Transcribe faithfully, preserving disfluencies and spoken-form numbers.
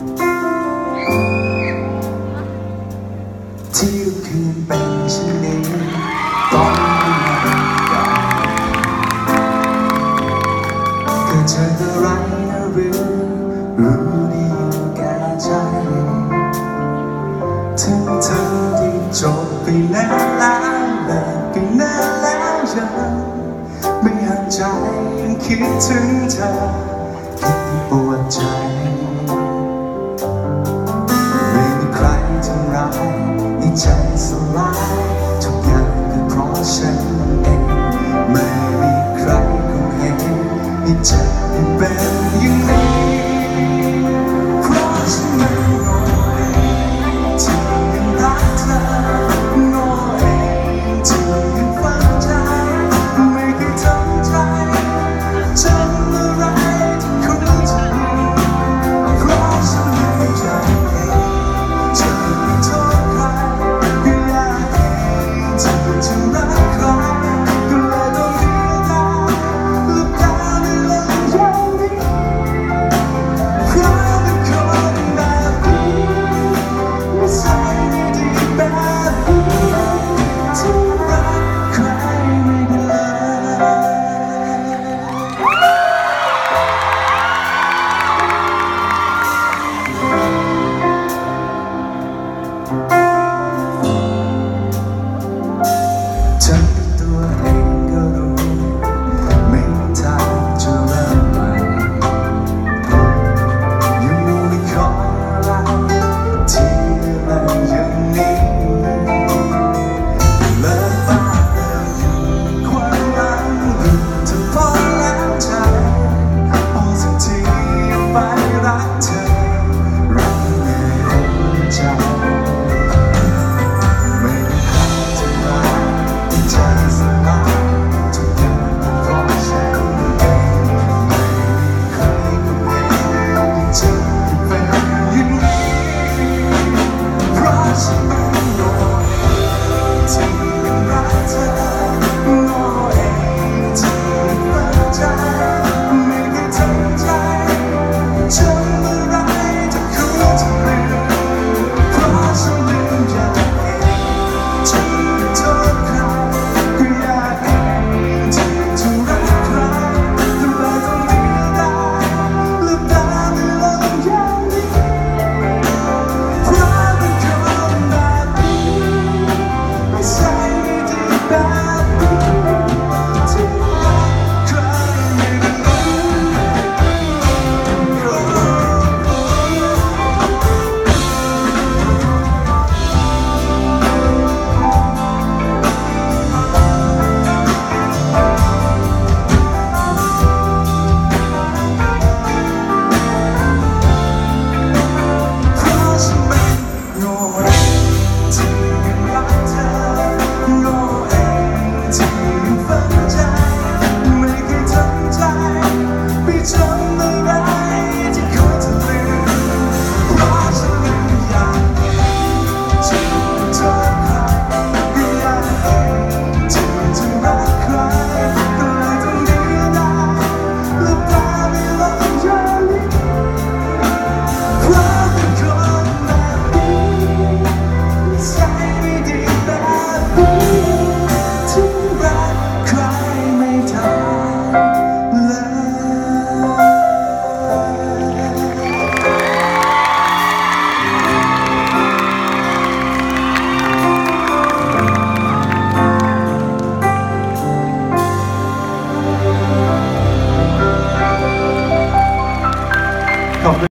ที่ทุกคืนเป็นเช่นนี้ต้องไม่นานก็เธอก็ไรนะหรือรู้ดีอยู่แก่ใจถึงเธอที่จบไปนานแล้วเลิกไปนานแล้วยังไม่ห่างใจยังคิดถึงเธอคิดปวดใจไม่มีใครทำร้ายในใจสลายทุกอย่างก็เพราะฉันเองไม่มีใครคงเห็นให้เจ็บให้เป็นอย่างนี้เพราะฉันไม่โง่เองที่ยังรักเธอโง่เองที่ยังฝังใจไม่เคยทำใจจำอะไรที่คุ้นใจเพราะฉันไม่อยากเองจะไม่โทษใครก็อยากเองที่จะรักใครก็เลยต้องเลือกได้หลับตาไม่ลงอย่างนี้เพราะเป็นคนแบบนี้นิสัยไม่ดีแบบนี้ที่รักใครไม่ได้เลยฉันตัวเองก็รู้ไม่มีทางจะเริ่มใหม่อยู่ไม่คอยอะไรที่อะไรอย่างนี้เลิกบ้าเลิกอยู่ความหลังหยุดเธอพอแล้วใจพอสักทีไปรักเธอ